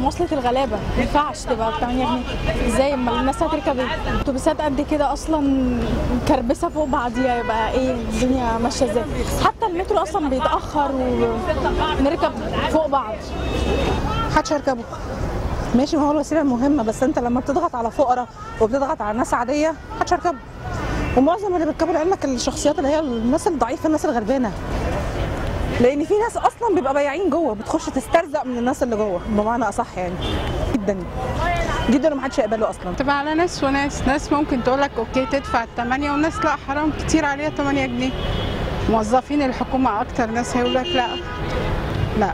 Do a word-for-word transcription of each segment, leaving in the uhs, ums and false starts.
مواصله الغلابه ما ينفعش تبقى ب تمانية جنيه. ازاي اما الناس هتركب ايه؟ اتوبيسات قد كده اصلا مكربسه فوق بعضيها، يبقى ايه الدنيا ماشيه ازاي؟ حتى المترو اصلا بيتاخر ونركب فوق بعض. محدش هيركبه. ماشي، ما هو الوسيله المهمه، بس انت لما بتضغط على فقراء وبتضغط على ناس عاديه محدش هيركبه. ومعظم اللي بيركبوا لعلمك الشخصيات اللي هي الناس الضعيفه، الناس الغلبانه. لان في ناس اصلا بيبقى بياعين جوه بتخش تسترزق من الناس اللي جوه بمعنى اصح يعني. جدا جدا ومحدش يقبله اصلا. تبقى على ناس وناس، ناس ممكن تقول لك اوكي تدفع الثمانية، وناس لا حرام كتير عليها ثمانية جنيه. موظفين الحكومه اكتر ناس هيقول لك لا لا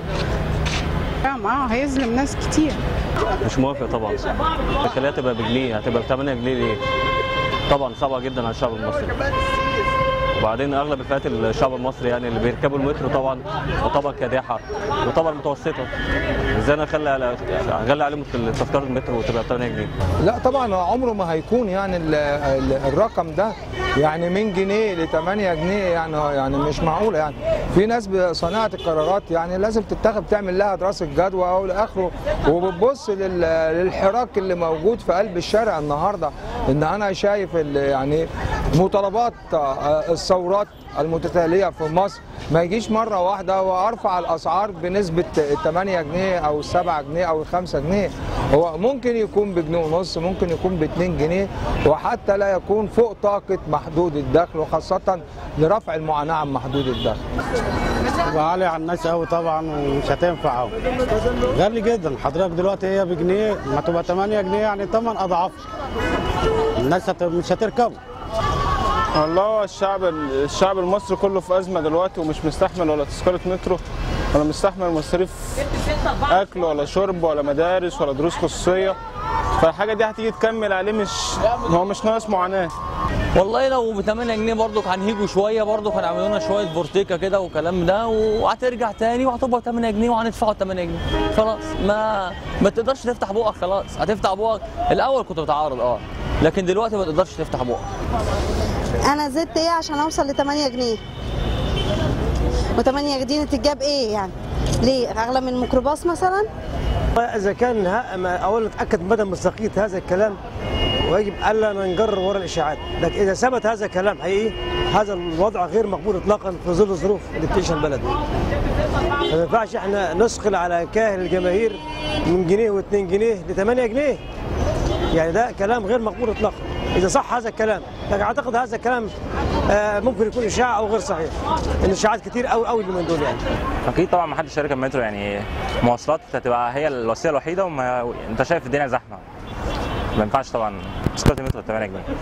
اه هيظلم ناس كتير. مش موافق طبعا. الخلية تبقى بجنيه، هتبقى ب تمانية جنيه ليه؟ طبعا صعبه جدا على الشعب المصري. وبعدين اغلب فئات الشعب المصري يعني اللي بيركبوا المترو طبعا وطبقه كادحه وطبقه متوسطه. ازاي انا اخلي اغلي عليهم تذكره المترو وتبقى ب تمانية جنيه؟ لا طبعا عمره ما هيكون يعني الرقم ده يعني من جنيه ل تمانية جنيه، يعني يعني مش معقوله. يعني في ناس بصناعه القرارات يعني لازم تتخذ تعمل لها دراسه جدوى او لاخره، وبتبص للحراك اللي موجود في قلب الشارع النهارده. ان انا شايف يعني مطالبات الثورات المتتاليه في مصر ما يجيش مره واحده وارفع الاسعار بنسبه تمانية جنيه او سبعة جنيه او خمسة جنيه. هو ممكن يكون بجنيه ونص، ممكن يكون ب اتنين جنيه، وحتى لا يكون فوق طاقه محدود الدخل، وخاصه لرفع المعاناه عن محدود الدخل. تبقى عالية على الناس قوي طبعا ومش هتنفع قوي. غالي جدا. حضرتك دلوقتي هي بجنيه، ما تبقى تمانية جنيه يعني تمن اضعاف. الناس مش هتركبوا. والله الشعب الشعب المصري كله في ازمه دلوقتي، ومش مستحمل ولا تذكره مترو ولا مستحمل مصاريف اكل ولا شرب ولا مدارس ولا دروس خصوصيه. فالحاجه دي هتيجي تكمل عليه، مش هو مش ناقص معاناه. والله لو ب تمانية جنيه برضك هنهيجوا شويه، برضك هنعملوا لنا شويه بورتيكا كده والكلام ده، وهترجع تاني وهتبقى تمانية جنيه وهندفعوا تمانية جنيه. خلاص ما ما تقدرش تفتح بقك. خلاص هتفتح بقك. الاول كنت بتعارض اه لكن دلوقتي ما تقدرش تفتح بقك. انا زدت ايه عشان اوصل ل تمانية جنيه؟ و8 جنيه تتجاب ايه يعني؟ ليه؟ اغلى من الميكروباص مثلا؟ اذا كان اولا اتاكد مدى مصداقيه هذا الكلام، ويجب الا ننجر وراء الاشاعات. لكن اذا ثبت هذا الكلام حقيقي، هذا الوضع غير مقبول اطلاقا في ظل الظروف اللي بتعيشها البلد. ما ينفعش احنا نثقل على كاهل الجماهير من جنيه واتنين جنيه ل تمانية جنيه. يعني ده كلام غير مقبول اطلاقا اذا صح هذا الكلام. لكن اعتقد هذا الكلام ممكن يكون اشاعه او غير صحيح. الاشاعات كتير قوي قوي من دول يعني. اكيد طبعا ما حدش يركب مترو، يعني مواصلات هتبقى هي الوسيله الوحيده، وما انت شايف الدنيا زحمه. ما ينفعش طبعا تذكره المترو ب تمانية جنيه.